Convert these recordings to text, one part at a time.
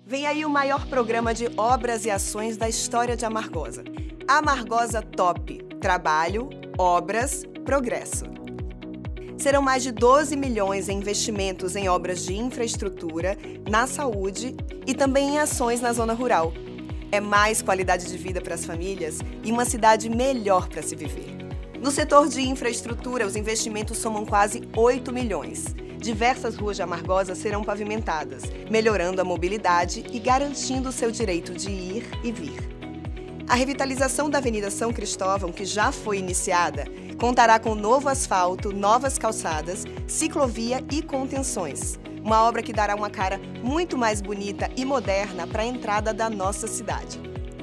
Vem aí o maior programa de obras e ações da história de Amargosa. Amargosa Top. Trabalho, obras, progresso. Serão mais de 12 milhões em investimentos em obras de infraestrutura, na saúde e também em ações na zona rural. É mais qualidade de vida para as famílias e uma cidade melhor para se viver. No setor de infraestrutura, os investimentos somam quase 8 milhões. Diversas ruas de Amargosa serão pavimentadas, melhorando a mobilidade e garantindo o seu direito de ir e vir. A revitalização da Avenida São Cristóvão, que já foi iniciada, contará com novo asfalto, novas calçadas, ciclovia e contenções. Uma obra que dará uma cara muito mais bonita e moderna para a entrada da nossa cidade.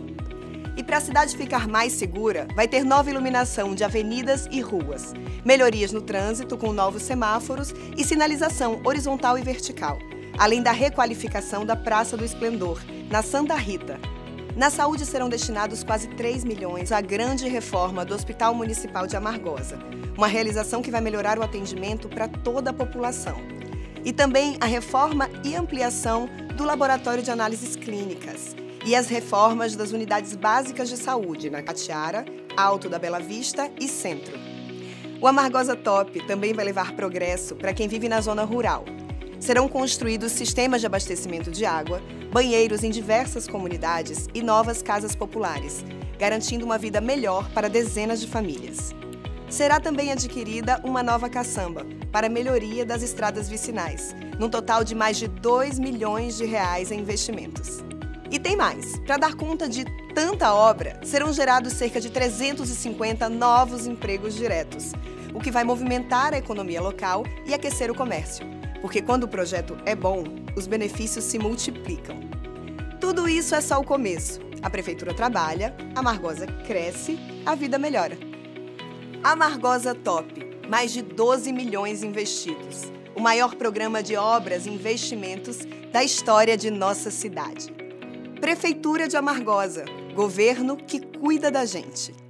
E para a cidade ficar mais segura, vai ter nova iluminação de avenidas e ruas, melhorias no trânsito com novos semáforos e sinalização horizontal e vertical, além da requalificação da Praça do Esplendor, na Santa Rita. Na saúde serão destinados quase 3 milhões à grande reforma do Hospital Municipal de Amargosa, uma realização que vai melhorar o atendimento para toda a população. E também a reforma e ampliação do Laboratório de Análises Clínicas e as reformas das unidades básicas de saúde na Catiara, Alto da Bela Vista e Centro. O Amargosa Top também vai levar progresso para quem vive na zona rural. Serão construídos sistemas de abastecimento de água, banheiros em diversas comunidades e novas casas populares, garantindo uma vida melhor para dezenas de famílias. Será também adquirida uma nova caçamba para melhoria das estradas vicinais, num total de mais de 2 milhões de reais em investimentos. E tem mais. Para dar conta de tanta obra, serão gerados cerca de 350 novos empregos diretos, o que vai movimentar a economia local e aquecer o comércio. Porque quando o projeto é bom, os benefícios se multiplicam. Tudo isso é só o começo. A Prefeitura trabalha, a Amargosa cresce, a vida melhora. Amargosa Top. Mais de 12 milhões investidos. O maior programa de obras e investimentos da história de nossa cidade. Prefeitura de Amargosa. Governo que cuida da gente.